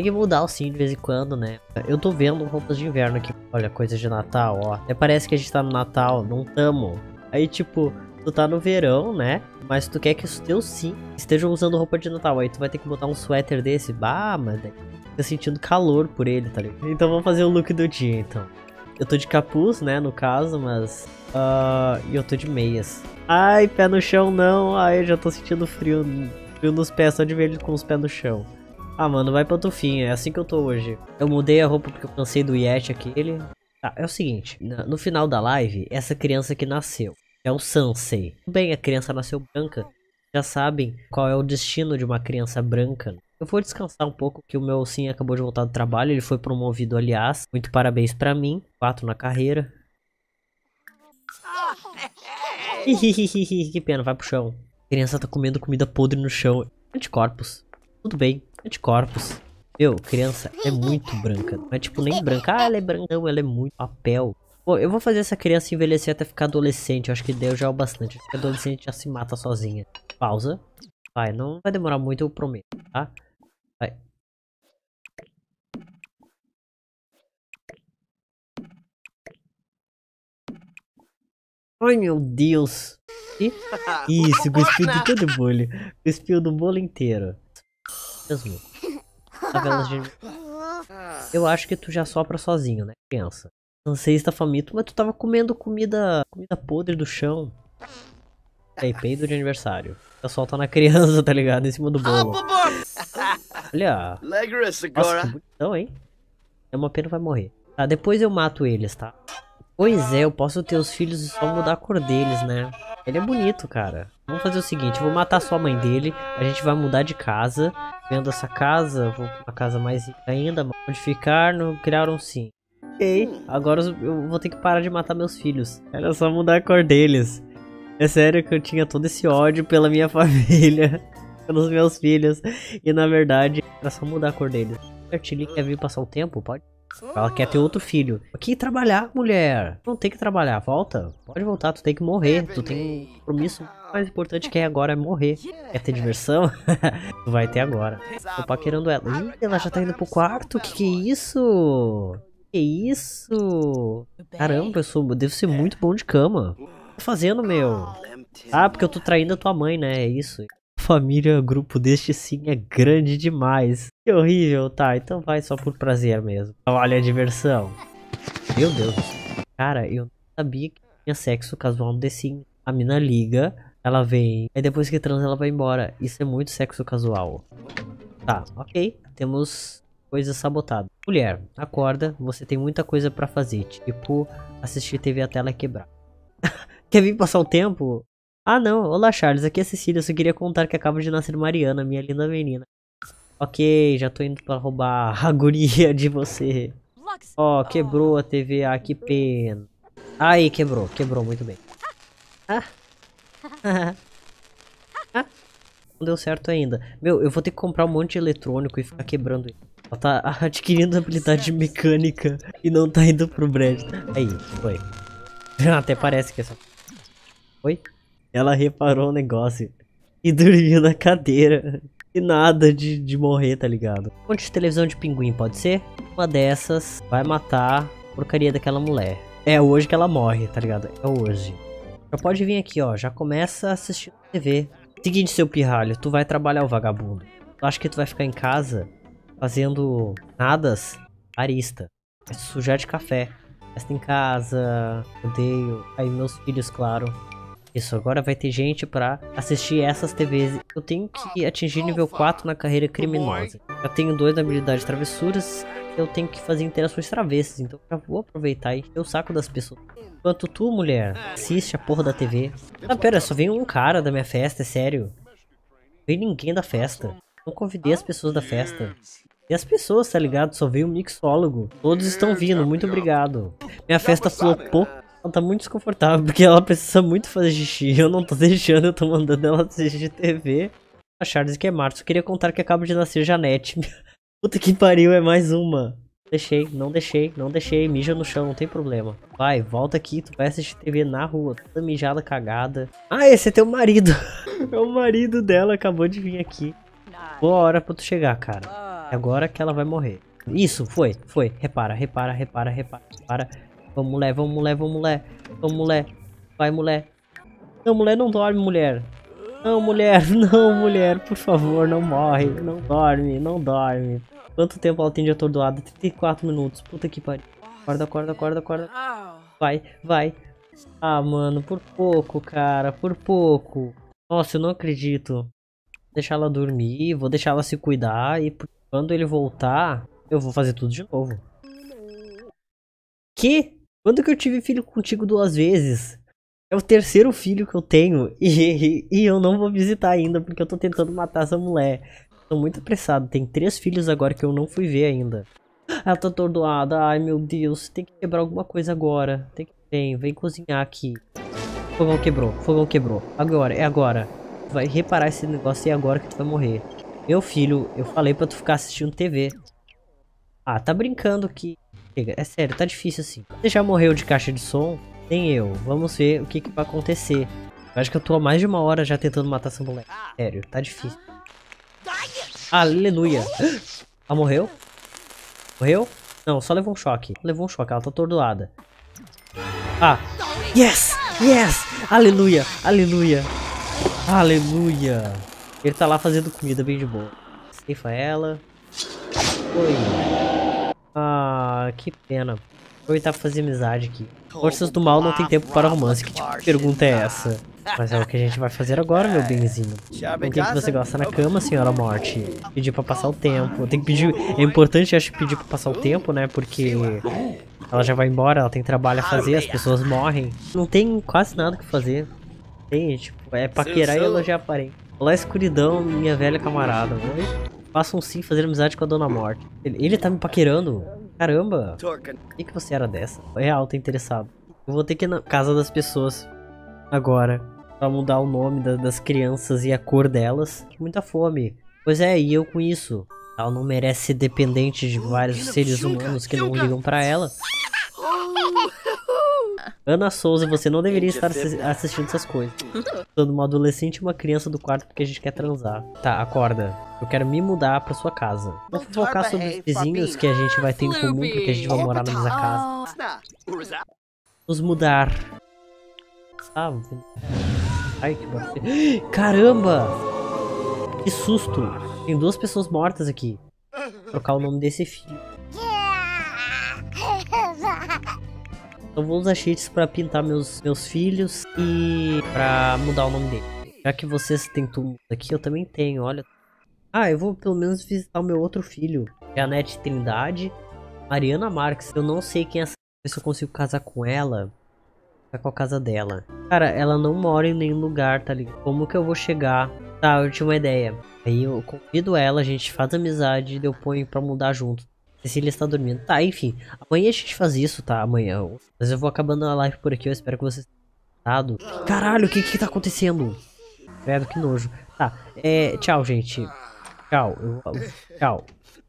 Tem que mudar sim de vez em quando, né? Eu tô vendo roupas de inverno aqui. Olha, coisa de Natal, ó. Até parece que a gente tá no Natal, não tamo. Aí, tipo, tu tá no verão, né? Mas tu quer que os teus sim estejam usando roupa de Natal. Aí tu vai ter que botar um suéter desse. Bah, mas daí fica sentindo calor por ele, tá ligado? Então vamos fazer o look do dia, então. Eu tô de capuz, né, no caso, mas... e eu tô de meias. Ai, pé no chão não. Ai, eu já tô sentindo frio nos pés, só de ver ele com os pés no chão. Ah, mano, vai pantufinha, é assim que eu tô hoje. Eu mudei a roupa porque eu cansei do Yeti aquele. Tá, é o seguinte, no final da live, essa criança que nasceu, é o Sansei. Bem, a criança nasceu branca, já sabem qual é o destino de uma criança branca. Eu vou descansar um pouco, que o meu sim acabou de voltar do trabalho, ele foi promovido, aliás. Muito parabéns pra mim, 4 na carreira. Que pena, vai pro chão. A criança tá comendo comida podre no chão. Anticorpos. Tudo bem, anticorpos. Meu, criança é muito branca. Não é tipo nem branca. Ah, ela é branca. Não, ela é muito papel. Pô, eu vou fazer essa criança envelhecer até ficar adolescente. Eu acho que deu já o bastante. Acho que adolescente já se mata sozinha. Pausa. Vai, não vai demorar muito, eu prometo, tá? Vai. Ai, meu Deus. Isso, cuspiu de todo o bolo. Cuspiu do bolo inteiro. Mesmo. Tabelas de... Eu acho que tu já sopra sozinho, né, criança? Não sei se tá faminto, mas tu tava comendo comida podre do chão. Aí, peido de aniversário. Tá solta na criança, tá ligado? Em cima do bolo. Olha. Nossa, que bonitão, hein? É uma pena, vai morrer. Tá, depois eu mato eles, tá? Pois é, eu posso ter os filhos e só mudar a cor deles, né? Ele é bonito, cara. Vamos fazer o seguinte, eu vou matar só a mãe dele. A gente vai mudar de casa. Vendo essa casa, vou pra uma casa mais rica ainda. Modificar, no criar um sim. Ok, agora eu vou ter que parar de matar meus filhos. Era só mudar a cor deles. É sério que eu tinha todo esse ódio pela minha família. Pelos meus filhos. E na verdade, era só mudar a cor deles. A Tilly quer vir passar o tempo? Pode? Ela quer ter outro filho. Aqui trabalhar, mulher. Não tem que trabalhar, volta. Pode voltar, tu tem que morrer. Tu tem um compromisso mais importante que é agora, é morrer. Quer ter diversão? Tu vai ter agora. Tô paquerando ela. Ih, ela já tá indo pro quarto? Que é isso? Que isso? Caramba, eu devo ser muito bom de cama. O que tá fazendo, meu? Ah, porque eu tô traindo a tua mãe, né? É isso. Família, grupo deste sim é grande demais. Que horrível, tá, então vai só por prazer mesmo. Olha a diversão. Meu Deus. Cara, eu não sabia que tinha sexo casual no The Sims. A mina liga, ela vem, aí depois que transa ela vai embora. Isso é muito sexo casual. Tá, ok. Temos coisas sabotadas. Mulher, acorda, você tem muita coisa pra fazer. Tipo, assistir TV até ela quebrar. Quer vir passar o tempo? Ah não, olá Charles, aqui é Cecília, eu só queria contar que acaba de nascer Mariana, minha linda menina. Ok, já tô indo pra roubar a guria de você. Ó, quebrou a TV, ah, que pena. Aí, quebrou, muito bem. Ah. Ah. Não deu certo ainda. Meu, eu vou ter que comprar um monte de eletrônico e ficar quebrando ele. Ela tá adquirindo habilidade de mecânica e não tá indo pro brejo. Aí, foi. Até parece que é só... Oi? Ela reparou o negócio e dormiu na cadeira. E nada de morrer, tá ligado? Um monte de televisão de pinguim, pode ser? Uma dessas vai matar a porcaria daquela mulher. É hoje que ela morre, tá ligado? É hoje. Já pode vir aqui, ó. Já começa a assistir TV. Seguinte, seu pirralho, tu vai trabalhar, o vagabundo. Tu acha que tu vai ficar em casa fazendo nadas? Arista. Vai se sujar de café. Festa em casa. Odeio. Aí meus filhos, claro. Isso, agora vai ter gente pra assistir essas TVs. Eu tenho que atingir nível 4 na carreira criminosa. Já tenho 2 na habilidade de travessuras. Eu tenho que fazer interações travessas. Então já vou aproveitar e encher o saco das pessoas. Enquanto tu, mulher, assiste a porra da TV. Ah, pera, só vem um cara da minha festa, é sério. Não veio ninguém da festa. Não convidei as pessoas da festa. E as pessoas, tá ligado? Só veio um mixólogo. Todos estão vindo, muito obrigado. Minha festa flopou. Ela tá muito desconfortável, porque ela precisa muito fazer xixi. Eu não tô deixando, eu tô mandando ela assistir TV. A Charles que é Marcos, eu queria contar que acaba de nascer Janete. Puta que pariu, é mais uma. Não deixei. Mija no chão, não tem problema. Vai, volta aqui, tu vai assistir TV na rua, toda mijada, cagada. Ah, esse é teu marido. É o marido dela, acabou de vir aqui. Boa hora pra tu chegar, cara. É agora que ela vai morrer. Isso, foi. Repara. Vamos, mulher. Vamos, mulher. Vai, mulher. Não, mulher, não dorme, mulher. Não, mulher. Não, mulher. Por favor, não morre. Não dorme. Quanto tempo ela tem de atordoada? 34 minutos. Puta que pariu. Acorda. Vai. Ah, mano, por pouco, cara. Por pouco. Nossa, eu não acredito. Vou deixar ela dormir, vou deixar ela se cuidar e quando ele voltar, eu vou fazer tudo de novo. Que? Quando que eu tive filho contigo 2 vezes? É o 3º filho que eu tenho e eu não vou visitar ainda porque eu tô tentando matar essa mulher. Tô muito apressado, tem 3 filhos agora que eu não fui ver ainda. Ela tá atordoada, ai meu Deus, tem que quebrar alguma coisa agora. Vem cozinhar aqui. Fogão quebrou. Agora, é agora. Tu vai reparar esse negócio e é agora que tu vai morrer. Meu filho, eu falei pra tu ficar assistindo TV. Ah, tá brincando que... Chega, é sério, tá difícil assim. Você já morreu de caixa de som? Nem eu. Vamos ver o que vai acontecer. Eu acho que eu tô há mais de 1 hora já tentando matar essa mulher. Sério, tá difícil. Aleluia. Ela morreu? Morreu? Não, só levou um choque. Ela tá atordoada. Ah, yes! Aleluia. Ele tá lá fazendo comida bem de boa. Ceifa ela. Oi. Ah, que pena. Vou aproveitar pra fazer amizade aqui. Forças do mal não tem tempo para romance. Que tipo de pergunta é essa? Mas é o que a gente vai fazer agora, meu benzinho. Com o que você gosta na cama, senhora Morte? Pedir pra passar o tempo. Tem que pedir... É importante, acho, pedir pra passar o tempo, né? Porque ela já vai embora, ela tem trabalho a fazer, as pessoas morrem. Não tem quase nada que fazer. Tem, tipo, é paquerar e elogiar a parente. Olá, escuridão, minha velha camarada. Oi? Façam sim fazer amizade com a Dona Morte. Ele tá me paquerando? Caramba! Por que você era dessa? Real, tô interessado. Eu vou ter que ir na casa das pessoas agora. Pra mudar o nome das crianças e a cor delas. Muita fome. Pois é, e eu com isso. Ela não merece ser dependente de vários seres humanos que não ligam pra ela. Ana Souza, você não deveria estar assistindo essas coisas. Sendo uma adolescente e uma criança do quarto porque a gente quer transar. Tá, acorda. Eu quero me mudar pra sua casa. Vou focar sobre os vizinhos que a gente vai ter em comum porque a gente vai morar na mesma casa. Nos mudar. Ah, ai, que barulho. Caramba! Que susto! Tem 2 pessoas mortas aqui. Vou trocar o nome desse filho. Eu vou usar cheats pra pintar meus filhos e pra mudar o nome dele. Já que vocês têm tudo aqui, eu também tenho, olha. Ah, eu vou pelo menos visitar o meu outro filho. Janete Trindade, Mariana Marques. Eu não sei quem é essa. Se eu consigo casar com ela. Qual a casa dela? Cara, ela não mora em nenhum lugar, tá ligado? Como que eu vou chegar? Tá, eu tinha uma ideia. Aí eu convido ela, a gente faz amizade e eu ponho pra mudar junto. Cecília está dormindo. Tá, enfim. Amanhã a gente faz isso, tá? Amanhã. Mas eu vou acabando a live por aqui. Eu espero que vocês tenham gostado. Caralho, o que tá acontecendo? Credo, que nojo. Tá, tchau, gente. Tchau. Tchau.